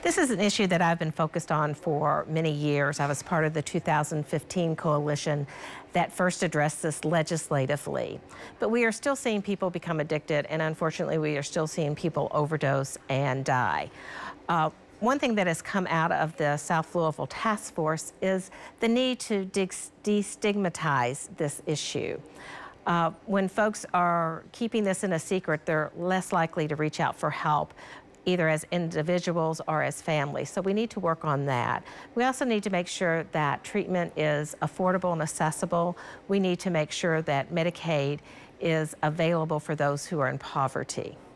This is an issue that I've been focused on for many years. I was part of the 2015 coalition that first addressed this legislatively. But we are still seeing people become addicted, and unfortunately, we are still seeing people overdose and die. One thing that has come out of the South Louisville Task Force is the need to destigmatize this issue. When folks are keeping this in a secret, they're less likely to reach out for help, either as individuals or as families. So we need to work on that. We also need to make sure that treatment is affordable and accessible. We need to make sure that Medicaid is available for those who are in poverty.